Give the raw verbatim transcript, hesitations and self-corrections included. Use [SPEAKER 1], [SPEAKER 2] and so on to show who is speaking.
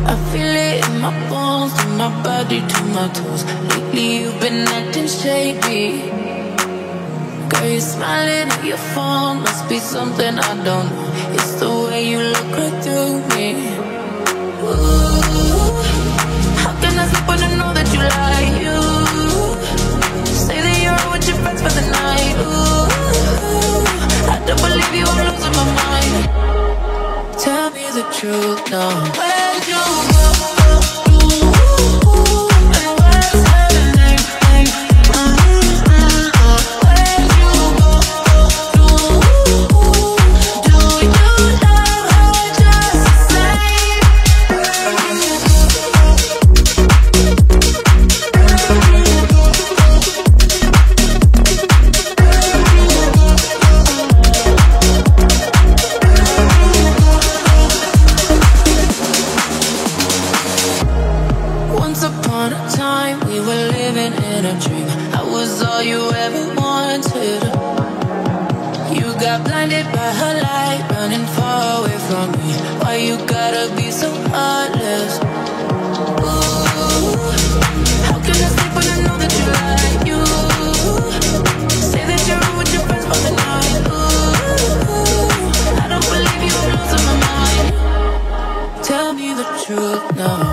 [SPEAKER 1] I feel it in my bones, from my body to my toes. Lately you've been acting shady. Girl, you're smiling at your phone, must be something I don't know. It's the way you look right through me. Ooh, how can I sleep when I know that you lie? You say that you're out with your friends for the night. Ooh, I don't believe you, I'm losing my mind. Tell me the truth now. Where'd you go? Truth now.